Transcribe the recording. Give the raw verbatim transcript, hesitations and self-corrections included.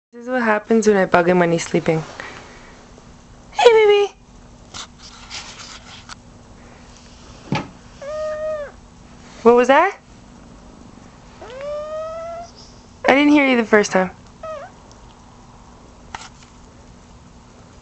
This is what happens when I bug him when he's sleeping. Hey, baby! What was that? I didn't hear you the first time.